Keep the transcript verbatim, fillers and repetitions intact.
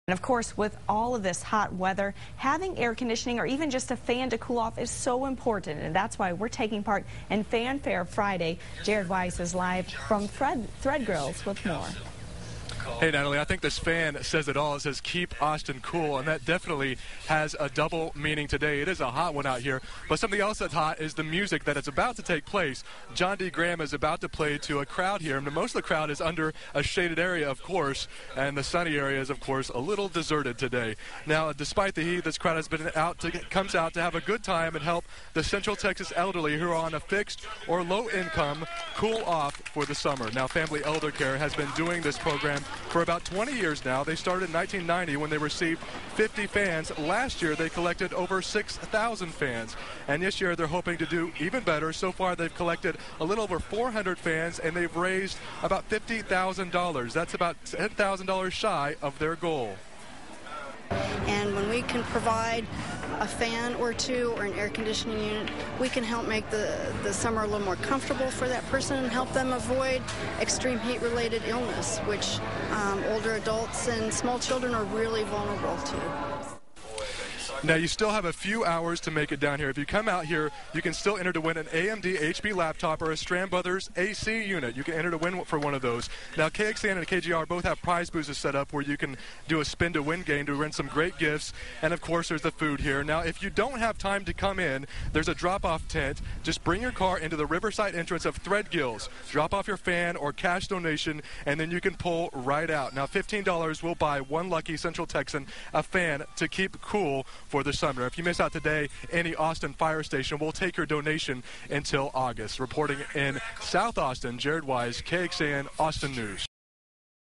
And of course, with all of this hot weather, having air conditioning or even just a fan to cool off is so important, and that's why we're taking part in Fanfare Friday. Jared Weiss is live from Thread, Thread Grills with more. Hey, Natalie, I think this fan says it all. It says, keep Austin cool, and that definitely has a double meaning today. It is a hot one out here, but something else that's hot is the music that is about to take place. John D. Graham is about to play to a crowd here, and most of the crowd is under a shaded area, of course, and the sunny area is, of course, a little deserted today. Now, despite the heat, this crowd has been out to, comes out to have a good time and help the Central Texas elderly who are on a fixed or low income cool off for the summer. Now, Family Eldercare has been doing this program for about twenty years now. They started in nineteen ninety when they received fifty fans. Last year, they collected over six thousand fans. And this year, they're hoping to do even better. So far, they've collected a little over four hundred fans, and they've raised about fifty thousand dollars. That's about ten thousand dollars shy of their goal. And when we can provide a fan or two or an air conditioning unit, we can help make the, the summer a little more comfortable for that person and help them avoid extreme heat-related illness, which um, older adults and small children are really vulnerable to. Now, you still have a few hours to make it down here. If you come out here, you can still enter to win an A M D H P laptop or a Strand Brothers A C unit. You can enter to win for one of those. Now, K X A N and K G R both have prize boosters set up where you can do a spin-to-win game to win some great gifts. And, of course, there's the food here. Now, if you don't have time to come in, there's a drop-off tent. Just bring your car into the Riverside entrance of Thread Grills. Drop off your fan or cash donation, and then you can pull right out. Now, fifteen dollars will buy one lucky Central Texan a fan to keep cool for the summer. If you miss out today, any Austin fire station will take your donation until August. Reporting in South Austin, Jared Wise, K X A N Austin News.